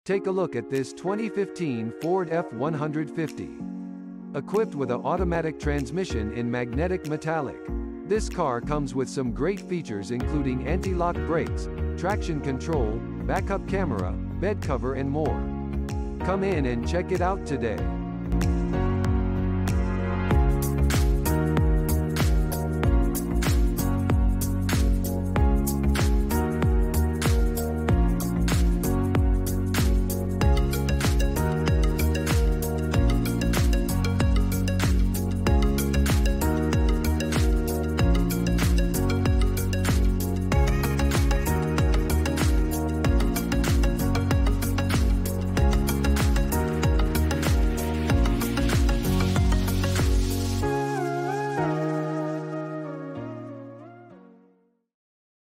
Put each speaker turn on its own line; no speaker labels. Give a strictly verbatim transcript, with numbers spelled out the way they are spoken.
Take a look at this twenty fifteen Ford F one fifty. Equipped with an automatic transmission in magnetic metallic. This car comes with some great features including anti-lock brakes, traction control, backup camera, bed cover and more. Come in and check it out today.